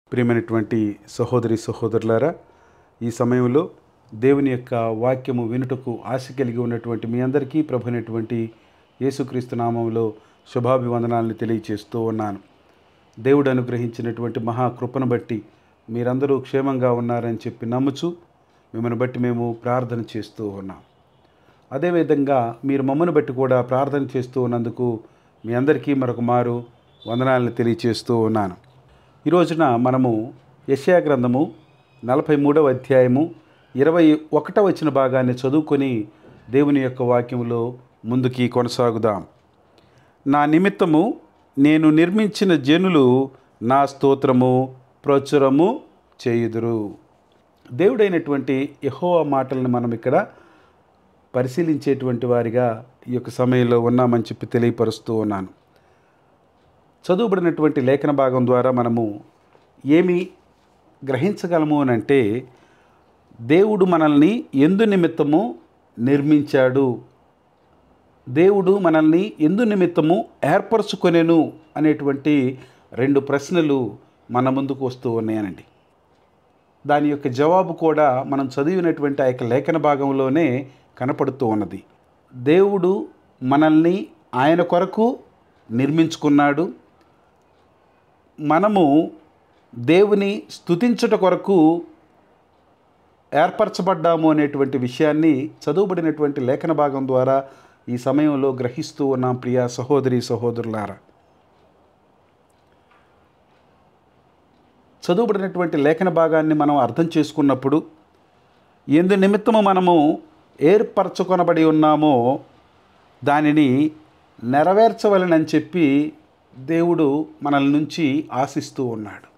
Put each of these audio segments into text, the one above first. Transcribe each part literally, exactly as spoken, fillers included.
ప్రియమైనటువంటి సహోదరి సహోదరులారా, ఈ సమయంలో దేవుని యొక్క వాక్యము వినుటకు ఆశ కలిగి ఉన్నటువంటి మీ అందరికీ ప్రభునటువంటి యేసుక్రీస్తు నామములో శుభాభివందనాలను తెలియచేస్తూ ఉన్నాను. దేవుడు అనుగ్రహించినటువంటి మహాకృపను బట్టి మీరందరూ క్షేమంగా ఉన్నారని చెప్పి నమ్ముచు మిమ్మల్ని బట్టి మేము ప్రార్థన చేస్తూ ఉన్నాం. అదేవిధంగా మీరు మమ్మల్ని బట్టి కూడా ప్రార్థన చేస్తూ ఉన్నందుకు మీ అందరికీ మరొక మారు వందనాలను తెలియచేస్తూ ఉన్నాను. ఈ రోజున మనము యెషయా గ్రంథము నలభై మూడవ అధ్యాయము ఇరవై ఒకటవ వచన భాగాన్ని చదువుకొని దేవుని యొక్క వాక్యములో ముందుకి కొనసాగుదాం. నా నిమిత్తము నేను నిర్మించిన జనులు నా స్తోత్రము ప్రచురము చేయుదురు. దేవుడైనటువంటి యెహోవా మాటలను మనం ఇక్కడ పరిశీలించేటువంటి వారిగా ఈ యొక్క సమయంలో ఉన్నామని చెప్పి తెలియపరుస్తూ ఉన్నాను. చదువుబడినటువంటి లేఖన భాగం ద్వారా మనము ఏమి గ్రహించగలము అని అంటే, దేవుడు మనల్ని ఎందు నిమిత్తము నిర్మించాడు, దేవుడు మనల్ని ఎందు నిమిత్తము ఏర్పరచుకొనెను అనేటువంటి రెండు ప్రశ్నలు మన ముందుకు వస్తూ ఉన్నాయనండి. దాని యొక్క జవాబు కూడా మనం చదివినటువంటి ఆ యొక్క లేఖన భాగంలోనే కనపడుతూ ఉన్నది. దేవుడు మనల్ని ఆయన కొరకు నిర్మించుకున్నాడు. మనము దేవుని స్తుతించుట కొరకు ఏర్పరచబడ్డాము అనేటువంటి విషయాన్ని చదువుబడినటువంటి లేఖన భాగం ద్వారా ఈ సమయంలో గ్రహిస్తూ ఉన్నాం. ప్రియ సహోదరి సహోదరులారా, చదువుబడినటువంటి లేఖన భాగాన్ని మనం అర్థం చేసుకున్నప్పుడు ఎందు నిమిత్తము మనము ఏర్పరచుకొనబడి ఉన్నామో దానిని నెరవేర్చవలనని చెప్పి దేవుడు మనల నుంచి ఆశిస్తూ ఉన్నాడు.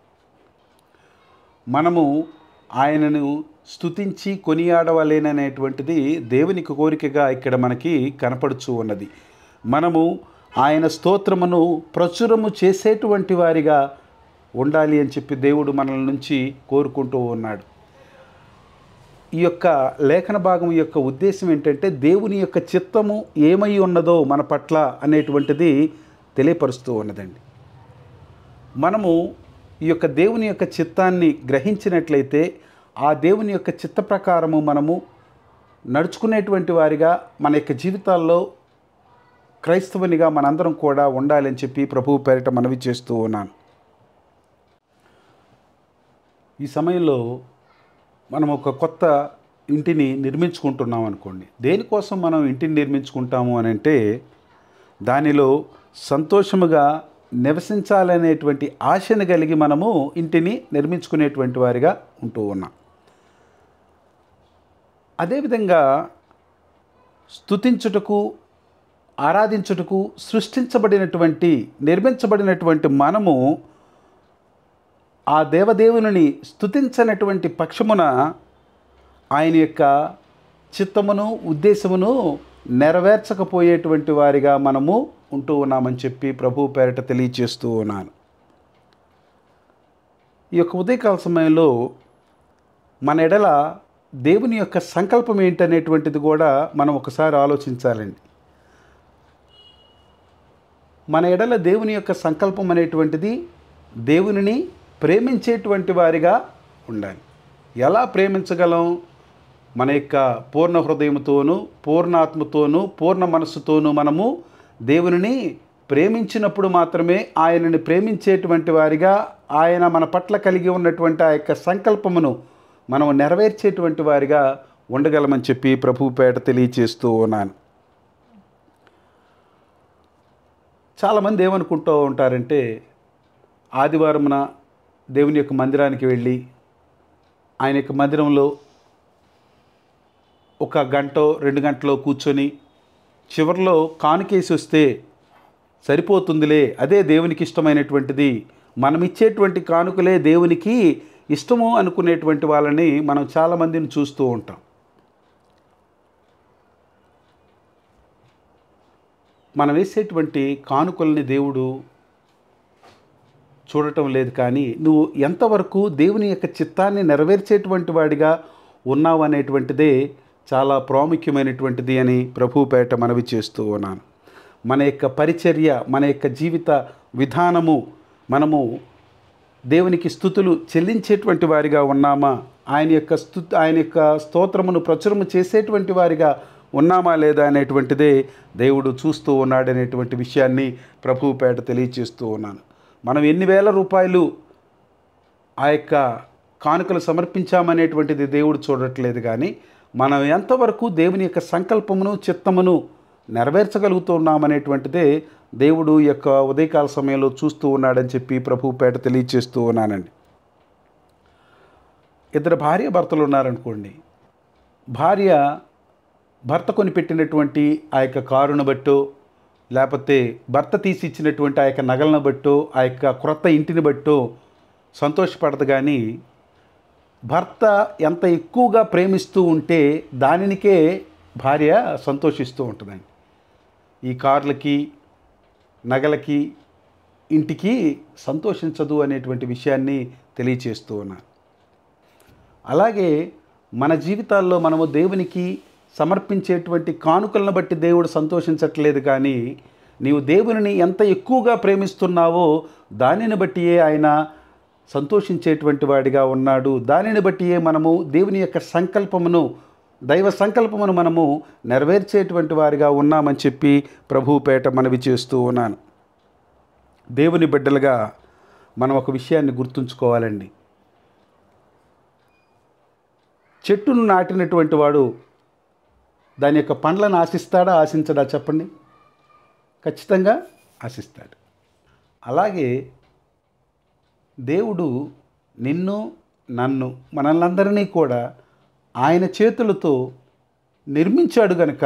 మనము ఆయనను స్తుతించి కొనియాడవలేననేటువంటిది దేవునికి కోరికగా ఇక్కడ మనకి కనపడుచూ ఉన్నది. మనము ఆయన స్తోత్రమును ప్రచురము చేసేటువంటి వారిగా ఉండాలి అని చెప్పి దేవుడు మనల నుంచి కోరుకుంటూ ఉన్నాడు. ఈ యొక్క లేఖన భాగం యొక్క ఉద్దేశం ఏంటంటే, దేవుని యొక్క చిత్తము ఏమై ఉన్నదో మన పట్ల అనేటువంటిది తెలియపరుస్తూ ఉన్నదండి. మనము ఈ యొక్క దేవుని యొక్క చిత్తాన్ని గ్రహించినట్లయితే ఆ దేవుని యొక్క చిత్త ప్రకారము మనము నడుచుకునేటువంటి వారిగా మన యొక్క జీవితాల్లో క్రైస్తవునిగా మనందరం కూడా ఉండాలని చెప్పి ప్రభువు పేరిట మనవి చేస్తూ ఉన్నాను. ఈ సమయంలో మనం ఒక కొత్త ఇంటిని నిర్మించుకుంటున్నాం అనుకోండి. దేనికోసం మనం ఇంటిని నిర్మించుకుంటాము అని అంటే, దానిలో సంతోషముగా నివసించాలనేటువంటి ఆశను కలిగి మనము ఇంటిని నిర్మించుకునేటువంటి వారిగా ఉంటూ ఉన్నాం. అదేవిధంగా స్తుతించుటకు ఆరాధించుటకు సృష్టించబడినటువంటి నిర్మించబడినటువంటి మనము ఆ దేవదేవుని స్తుతించనటువంటి పక్షమున ఆయన యొక్క చిత్తమును ఉద్దేశమును నెరవేర్చకపోయేటువంటి వారిగా మనము ఉంటూ ఉన్నామని చెప్పి ప్రభువు పేరిట తెలియచేస్తూ ఉన్నాను. ఈ యొక్క ఉదయకాల సమయంలో మన ఎడల దేవుని యొక్క సంకల్పం ఏంటనేటువంటిది కూడా మనం ఒకసారి ఆలోచించాలండి. మన ఎడల దేవుని యొక్క సంకల్పం అనేటువంటిది దేవునిని ప్రేమించేటువంటి వారిగా ఉండాలి. ఎలా ప్రేమించగలం? మన యొక్క పూర్ణ హృదయంతోనూ పూర్ణాత్మతోనూ పూర్ణ మనస్సుతోనూ మనము దేవునిని ప్రేమించినప్పుడు మాత్రమే ఆయనని ప్రేమించేటువంటి వారిగా, ఆయన మన పట్ల కలిగి ఉన్నటువంటి ఆ యొక్క సంకల్పమును మనం నెరవేర్చేటువంటి వారిగా ఉండగలమని చెప్పి ప్రభువు పేట తెలియచేస్తూ ఉన్నాను. చాలామంది ఏమనుకుంటూ ఉంటారంటే, ఆదివారమున దేవుని యొక్క మందిరానికి వెళ్ళి ఆయన యొక్క మందిరంలో ఒక గంటో రెండు గంటలో కూర్చొని చివరిలో కానుకేసి వస్తే సరిపోతుందిలే, అదే దేవునికి ఇష్టమైనటువంటిది, మనం ఇచ్చేటువంటి కానుకలే దేవునికి ఇష్టము అనుకునేటువంటి వాళ్ళని మనం చాలామందిని చూస్తూ ఉంటాం. మనం వేసేటువంటి కానుకల్ని దేవుడు చూడటం లేదు. కానీ నువ్వు ఎంతవరకు దేవుని యొక్క చిత్తాన్ని నెరవేర్చేటువంటి వాడిగా ఉన్నావు అనేటువంటిదే చాలా ప్రాముఖ్యమైనటువంటిది అని ప్రభువు పేట మనవి చేస్తూ ఉన్నాను. మన యొక్క పరిచర్య, మన యొక్క జీవిత విధానము మనము దేవునికి స్తుతులు చెల్లించేటువంటి వారిగా ఉన్నామా, ఆయన యొక్క స్తు ఆయన యొక్క స్తోత్రమును ప్రచురము చేసేటువంటి వారిగా ఉన్నామా లేదా అనేటువంటిదే దేవుడు చూస్తూ ఉన్నాడనేటువంటి విషయాన్ని ప్రభువు పేట తెలియచేస్తూ ఉన్నాను. మనం ఎన్ని వేల రూపాయలు ఆ యొక్క కానుకలు సమర్పించామనేటువంటిది దేవుడు చూడట్లేదు, కానీ మనం ఎంతవరకు దేవుని యొక్క సంకల్పమును చిత్తమును నెరవేర్చగలుగుతున్నామనేటువంటిదే దేవుడు యొక్క ఉదయకాల సమయంలో చూస్తూ ఉన్నాడని చెప్పి ప్రభువు పేట తెలియచేస్తూ ఉన్నానండి. ఇద్దరు భార్య భర్తలు ఉన్నారనుకోండి. భార్య భర్త కొని పెట్టినటువంటి ఆ యొక్క కారును బట్టో, లేకపోతే భర్త తీసి ఇచ్చినటువంటి ఆ యొక్క నగలను బట్టో, ఆ యొక్క క్రొత్త ఇంటిని బట్టో సంతోషపడదు, కానీ భర్త ఎంత ఎక్కువగా ప్రేమిస్తూ ఉంటే దానినికే భార్య సంతోషిస్తూ ఉంటుందండి. ఈ కార్లకి, నగలకి, ఇంటికి సంతోషించదు అనేటువంటి విషయాన్ని తెలియచేస్తూ ఉన్నాను. అలాగే మన జీవితాల్లో మనము దేవునికి సమర్పించేటువంటి కానుకలను బట్టి దేవుడు సంతోషించట్లేదు, కానీ నీవు దేవుని ఎంత ఎక్కువగా ప్రేమిస్తున్నావో దానిని బట్టియే ఆయన సంతోషించేటువంటి వాడిగా ఉన్నాడు. దానిని బట్టియే మనము దేవుని యొక్క సంకల్పమును, దైవ సంకల్పమును మనము నెరవేర్చేటువంటి వారిగా ఉన్నామని చెప్పి ప్రభువు పేట మనవి చేస్తూ ఉన్నాను. దేవుని బిడ్డలుగా మనం ఒక విషయాన్ని గుర్తుంచుకోవాలండి. చెట్టును నాటినటువంటి వాడు దాని యొక్క పండ్లను ఆశిస్తాడా, ఆశించడా చెప్పండి? ఖచ్చితంగా ఆశిస్తాడు. అలాగే దేవుడు నిన్ను, నన్ను, మనల్నందరినీ కూడా ఆయన చేతులతో నిర్మించాడు గనుక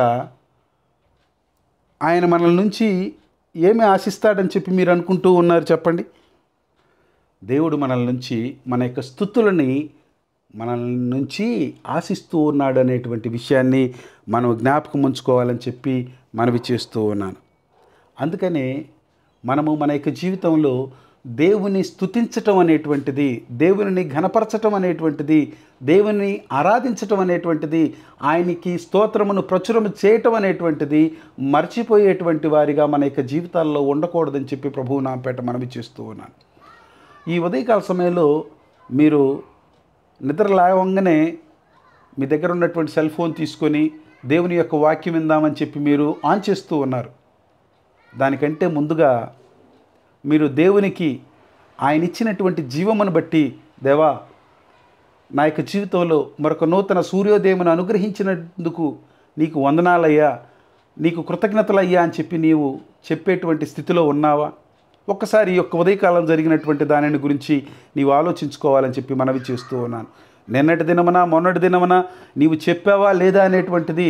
ఆయన మనల నుంచి ఏమి ఆశిస్తాడని చెప్పి మీరు అనుకుంటూ ఉన్నారు చెప్పండి? దేవుడు మనల నుంచి మన యొక్క స్తుతులని మన నుంచి ఆశిస్తూ ఉన్నాడు అనేటువంటి విషయాన్ని మనం జ్ఞాపకం ఉంచుకోవాలని చెప్పి మనవి చేస్తూ ఉన్నాను. అందుకనే మనము మన యొక్క జీవితంలో దేవుని స్తుతించటం అనేటువంటిది, దేవుని ఘనపరచటం అనేటువంటిది, దేవుని ఆరాధించటం అనేటువంటిది, ఆయనకి స్తోత్రమును ప్రచురము చేయటం అనేటువంటిది మర్చిపోయేటువంటి వారిగా మన యొక్క జీవితాల్లో ఉండకూడదని చెప్పి ప్రభువు నాపేట మనవి చేస్తూ ఉన్నాను. ఈ ఉదయకాల సమయంలో మీరు నిద్ర లేవగానే మీ దగ్గర ఉన్నటువంటి సెల్ ఫోన్ తీసుకొని దేవుని యొక్క వాక్యం విందామని చెప్పి మీరు ఆన్ చేస్తూ ఉన్నారు. దానికంటే ముందుగా మీరు దేవునికి ఆయన ఇచ్చినటువంటి జీవమును బట్టి, దేవా నా యొక్క జీవితంలో మరొక నూతన సూర్యోదయమును అనుగ్రహించినందుకు నీకు వందనాలయ్యా, నీకు కృతజ్ఞతలయ్యా అని చెప్పి నీవు చెప్పేటువంటి స్థితిలో ఉన్నావా? ఒక్కసారి ఈ యొక్క ఉదయకాలం జరిగినటువంటి దానిని గురించి నీవు ఆలోచించుకోవాలని చెప్పి మనవి చేస్తూ ఉన్నాను. నిన్నటి దినమనా మొన్నటి దినమనా నీవు చెప్పావా లేదా అనేటువంటిది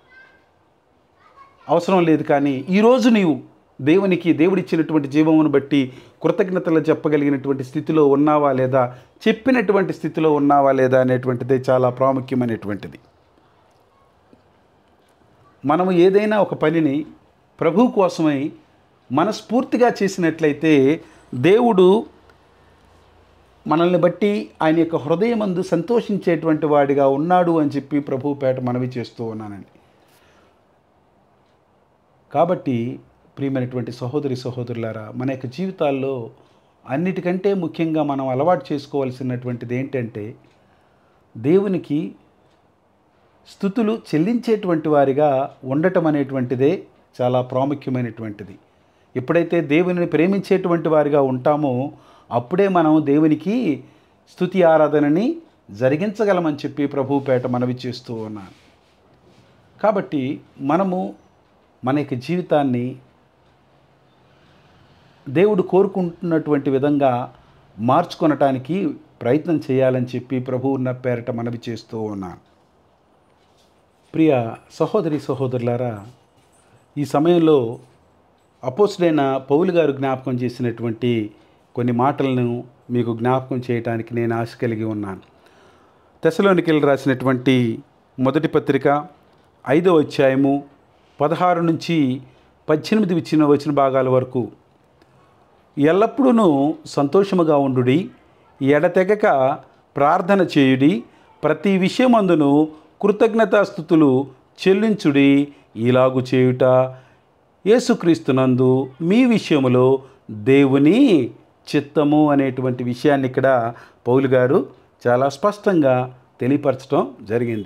అవసరం లేదు, కానీ ఈరోజు నీవు దేవునికి దేవుడిచ్చినటువంటి జీవమును బట్టి కృతజ్ఞతలు చెప్పగలిగినటువంటి స్థితిలో ఉన్నావా లేదా, చెప్పినటువంటి స్థితిలో ఉన్నావా లేదా అనేటువంటిదే చాలా ప్రాముఖ్యమైనటువంటిది. మనము ఏదైనా ఒక పనిని ప్రభువు కోసమై మనస్ఫూర్తిగా చేసినట్లయితే దేవుడు మనల్ని బట్టి ఆయన యొక్క హృదయమందు సంతోషించేటువంటి వాడిగా ఉన్నాడు అని చెప్పి ప్రభువు పేట మనవి చేస్తూ ఉన్నానండి. కాబట్టి ప్రియమైనటువంటి సహోదరి సహోదరులారా, మన యొక్క జీవితాల్లో అన్నిటికంటే ముఖ్యంగా మనం అలవాటు చేసుకోవాల్సినటువంటిది ఏంటంటే దేవునికి స్తుతులు చెల్లించేటువంటి వారిగా ఉండటం అనేటువంటిదే చాలా ప్రాముఖ్యమైనటువంటిది. ఎప్పుడైతే దేవునిని ప్రేమించేటువంటి వారిగా ఉంటామో అప్పుడే మనం దేవునికి స్తుతి ఆరాధనని జరిగించగలమని చెప్పి ప్రభువు పేట మనవి చేస్తూ ఉన్నాను. కాబట్టి మనము మన యొక్క జీవితాన్ని దేవుడు కోరుకుంటున్నటువంటి విధంగా మార్చుకొనటానికి ప్రయత్నం చేయాలని చెప్పి ప్రభువు ఉన్న పేరట మనవి చేస్తూ ఉన్నాను. ప్రియ సహోదరి సహోదరులారా, ఈ సమయంలో అపోస్తుడైన పౌలు గారు జ్ఞాపకం చేసినటువంటి కొన్ని మాటలను మీకు జ్ఞాపకం చేయడానికి నేను ఆశ కలిగి ఉన్నాను. తెస్సలోనికీయులకు రాసినటువంటి మొదటి పత్రిక ఐదో అధ్యాయము పదహారు నుంచి పద్దెనిమిది ఇచ్చిన వచ్చిన భాగాల వరకు, ఎల్లప్పుడూ సంతోషముగా ఉండుడి, ఎడతెగక ప్రార్థన చేయుడి, ప్రతి విషయమందును కృతజ్ఞతాస్తుతులు చెల్లించుడి, ఇలాగు చేయుట యేసుక్రీస్తునందు మీ విషయములో దేవుని చిత్తము అనేటువంటి విషయాన్ని ఇక్కడ పౌలు గారు చాలా స్పష్టంగా తెలియపరచడం జరిగింది.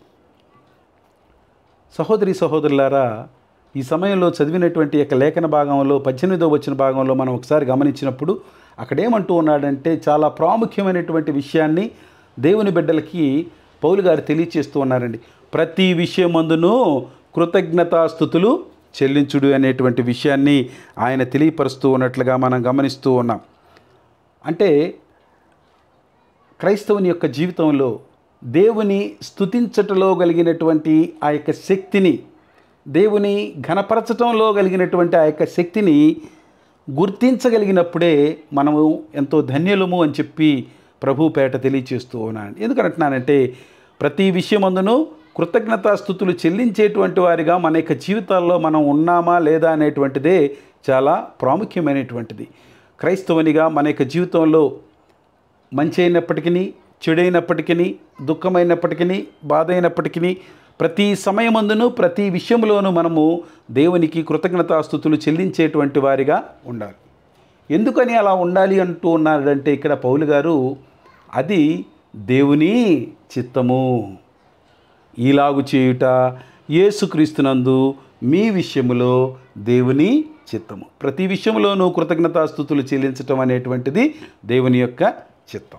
సహోదరి సహోదరులారా, ఈ సమయంలో చదివినటువంటి యొక్క లేఖన భాగంలో పద్దెనిమిదో వచ్చిన భాగంలో మనం ఒకసారి గమనించినప్పుడు అక్కడేమంటూ ఉన్నాడంటే చాలా ప్రాముఖ్యమైనటువంటి విషయాన్ని దేవుని బిడ్డలకి పౌలు గారు తెలియచేస్తూ ఉన్నారండి. ప్రతి విషయమందును కృతజ్ఞతాస్తుతులు చెల్లించుడు అనేటువంటి విషయాన్ని ఆయన తెలియపరుస్తూ ఉన్నట్లుగా మనం గమనిస్తూ ఉన్నాం. అంటే క్రైస్తవుని యొక్క జీవితంలో దేవుని స్తుతించటంలో కలిగినటువంటి ఆ యొక్క శక్తిని, దేవుని ఘనపరచటంలో కలిగినటువంటి ఆ యొక్క శక్తిని గుర్తించగలిగినప్పుడే మనము ఎంతో ధన్యులము అని చెప్పి ప్రభు పేట తెలియచేస్తూ ఉన్నాను. ఎందుకంటున్నానంటే ప్రతి విషయమందును కృతజ్ఞతాస్తుతులు చెల్లించేటువంటి వారిగా మన యొక్క జీవితాల్లో మనం ఉన్నామా లేదా అనేటువంటిదే చాలా ప్రాముఖ్యమైనటువంటిది. క్రైస్తవునిగా మన యొక్క జీవితంలో మంచి అయినప్పటికీ, చెడైనప్పటికీ, దుఃఖమైనప్పటికీ, బాధ అయినప్పటికీ ప్రతి సమయమందును ప్రతి విషయంలోనూ మనము దేవునికి కృతజ్ఞతాస్తుతులు చెల్లించేటువంటి వారిగా ఉండాలి. ఎందుకని అలా ఉండాలి అంటూ ఉన్నారంటే ఇక్కడ పౌలు గారు అది దేవుని చిత్తము. ఈలాగు చేయుట యేసుక్రీస్తునందు మీ విషయములో దేవుని చిత్తము. ప్రతి విషయంలోనూ కృతజ్ఞతాస్తుతులు చెల్లించటం అనేటువంటిది దేవుని యొక్క చిత్తం.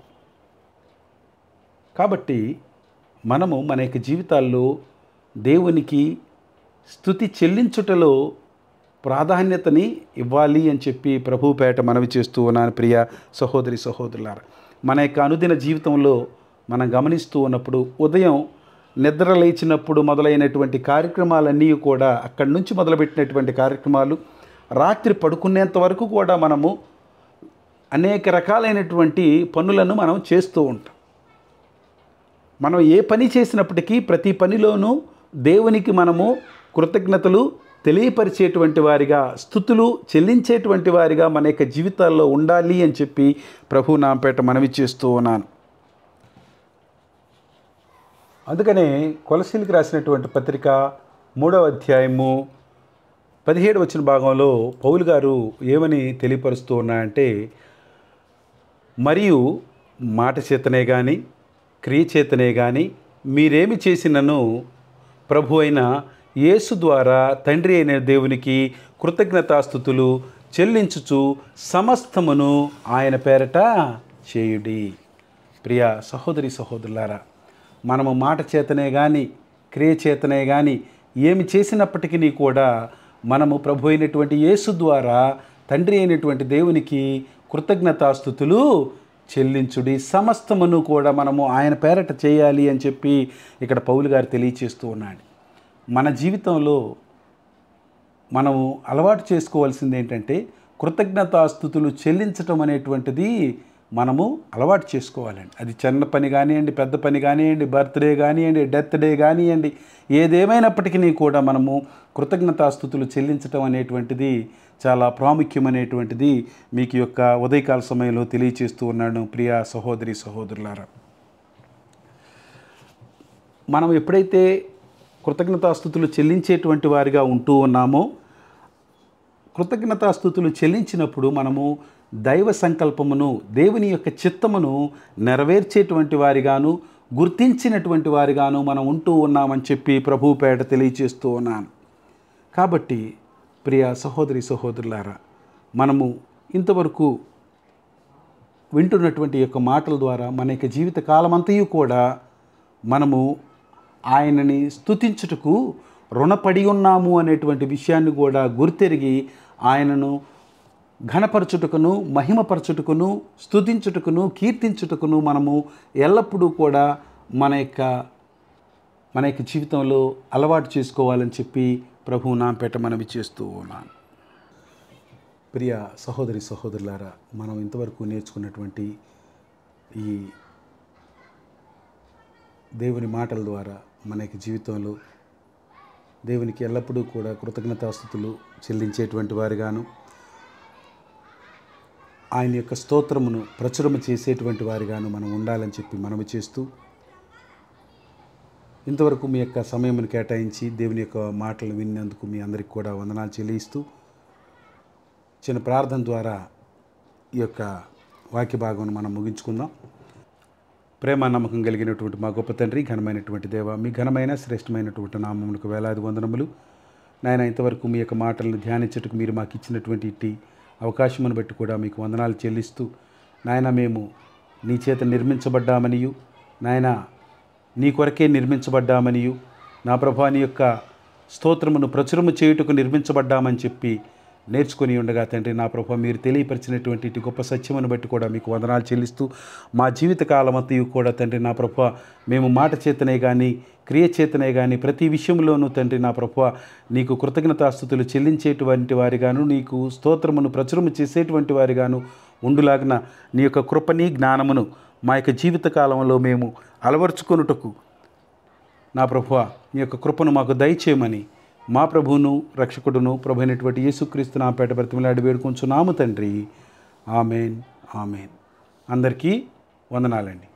కాబట్టి మనము మన యొక్క జీవితాల్లో దేవునికి స్తుతి చెల్లించుటలో ప్రాధాన్యతని ఇవ్వాలి అని చెప్పి ప్రభు పేట మనవి చేస్తూ ఉన్నాను. ప్రియ సహోదరి సహోదరులారా, మన యొక్క అనుదిన జీవితంలో మనం గమనిస్తూ ఉన్నప్పుడు ఉదయం నిద్ర లేచినప్పుడు మొదలైనటువంటి కార్యక్రమాలన్నీ కూడా అక్కడి నుంచి మొదలుపెట్టినటువంటి కార్యక్రమాలు రాత్రి పడుకునేంత వరకు కూడా మనము అనేక రకాలైనటువంటి పనులను మనం చేస్తూ ఉంటాం. మనం ఏ పని చేసినప్పటికీ ప్రతి పనిలోనూ దేవునికి మనము కృతజ్ఞతలు తెలియపరిచేటువంటి వారిగా, స్తుతులు చెల్లించేటువంటి వారిగా మన యొక్క జీవితాల్లో ఉండాలి అని చెప్పి ప్రభు నాంపేట మనవి చేస్తూ ఉన్నాను. అందుకనే కొలసీలకు రాసినటువంటి పత్రిక మూడవ అధ్యాయము పదిహేడు వచ్చిన భాగంలో పౌలు గారు ఏమని తెలియపరుస్తూ ఉన్నాయంటే, మరియు మాట చేతనే కానీ క్రియ చేతనే కానీ మీరేమి చేసినను ప్రభు అయిన యేసు ద్వారా తండ్రి అయిన దేవునికి కృతజ్ఞతాస్తుతులు చెల్లించుచు సమస్తమును ఆయన పేరట చేయుడి. ప్రియ సహోదరి సహోదరులారా, మనము మాట చేతనే కానీ క్రియ చేతనే కానీ ఏమి చేసినప్పటికీ కూడా మనము ప్రభు అయినటువంటి యేసు ద్వారా తండ్రి అయినటువంటి దేవునికి కృతజ్ఞతాస్తుతులు చెల్లించుడి, సమస్తమును కూడా మనము ఆయన పేరట చేయాలి అని చెప్పి ఇక్కడ పౌలు గారు తెలియచేస్తూ ఉన్నాడు. మన జీవితంలో మనము అలవాటు చేసుకోవాల్సింది ఏంటంటే కృతజ్ఞతాస్తుతులు చెల్లించటం అనేటువంటిది మనము అలవాటు చేసుకోవాలండి. అది చిన్న పని కానివ్వండి, పెద్ద పని కానివ్వండి, బర్త్డే కానివ్వండి, డెత్ డే కానివ్వండి, ఏదేమైనప్పటికీ కూడా మనము కృతజ్ఞతాస్తుతులు చెల్లించటం అనేటువంటిది చాలా ప్రాముఖ్యమైనటువంటిది మీకు యొక్క ఉదయకాల సమయంలో తెలియచేస్తూ ఉన్నాను. ప్రియ సహోదరి సహోదరులారా, మనం ఎప్పుడైతే కృతజ్ఞతాస్తుతులు చెల్లించేటువంటి వారిగా ఉంటూ ఉన్నామో, కృతజ్ఞతాస్తుతులు చెల్లించినప్పుడు మనము దైవ సంకల్పమును, దేవుని యొక్క చిత్తమును నెరవేర్చేటువంటి వారిగాను, గుర్తించినటువంటి వారిగాను మనం ఉంటూ ఉన్నామని చెప్పి ప్రభు పేట తెలియచేస్తూ ఉన్నాను. కాబట్టి ప్రియ సహోదరి సహోదరులారా, మనము ఇంతవరకు వింటున్నటువంటి యొక్క మాటల ద్వారా మన యొక్క జీవిత కాలమంతయు కూడా మనము ఆయనని స్తుతించుటకు రుణపడి ఉన్నాము అనేటువంటి విషయాన్ని కూడా గుర్తెరిగి ఆయనను ఘనపరచుటకును, మహిమపరచుటకును, స్తుతించుటకును, కీర్తించుటకును మనము ఎల్లప్పుడూ కూడా మన యొక్క మన యొక్క జీవితంలో అలవాటు చేసుకోవాలని చెప్పి ప్రభు నాంపేట మనవి చేస్తూ ఉన్నాను. ప్రియ సహోదరి సహోదరులారా, మనం ఇంతవరకు నేర్చుకున్నటువంటి ఈ దేవుని మాటల ద్వారా మన యొక్క జీవితంలో దేవునికి ఎల్లప్పుడూ కూడా కృతజ్ఞతాస్తుతులు చెల్లించేటువంటి వారిగాను, ఆయన యొక్క స్తోత్రమును ప్రచురము చేసేటువంటి వారిగాను మనం ఉండాలని చెప్పి మనవి చేస్తూ, ఇంతవరకు మీ యొక్క సమయమును కేటాయించి దేవుని యొక్క మాటలు విన్నందుకు మీ అందరికీ కూడా వందనాలు చెల్లిస్తూ, చిన్న ప్రార్థన ద్వారా ఈ యొక్క వాక్య భాగం మనం ముగించుకుందాం. ప్రేమ నమ్మకం కలిగినటువంటి మా గొప్ప తండ్రి, ఘనమైనటువంటి దేవ, మీ ఘనమైన శ్రేష్టమైనటువంటి నామమునకు వేలాది వందనములు. నాయన, ఇంతవరకు మీ యొక్క మాటలను ధ్యానించటకు మీరు మాకు ఇచ్చినటువంటి ఇట్టి అవకాశమును బట్టి కూడా మీకు వందనాలు చెల్లిస్తూ, నాయన మేము నీ చేత నిర్మించబడ్డామనియు, నాయన నీ కొరకే నిర్మించబడ్డామనియు, నా ప్రభా నీ యొక్క స్తోత్రమును ప్రచురము చేయుటకు నిర్మించబడ్డామని చెప్పి నేర్చుకొని ఉండగా తండ్రి, నా ప్రభా మీరు తెలియపరిచినటువంటి ఇటు గొప్ప సత్యమును బట్టి కూడా మీకు వందనాలు చెల్లిస్తూ, మా జీవితకాలం అంతయు కూడా తండ్రి నా ప్రభా మేము మాట చేతనే కానీ క్రియ చేతనే కానీ ప్రతి విషయంలోనూ తండ్రి నా ప్రభా నీకు కృతజ్ఞతాస్తుతులు చెల్లించేటువంటి వారిగాను, నీకు స్తోత్రమును ప్రచురము చేసేటువంటి వారిగాను ఉండులాగిన నీ యొక్క కృపని జ్ఞానమును మా యొక్క జీవితకాలంలో మేము అలవర్చుకొనుటకు నా ప్రభువా నీ యొక్క కృపను మాకు దయచేయమని మా ప్రభువును రక్షకుడును ప్రభు అయినటువంటి యేసుక్రీస్తు నామముపేట బ్రతిమలాడి వేడుకొంచున్నాము తండ్రి. Amen, amen. అందరికీ వందనాలండి.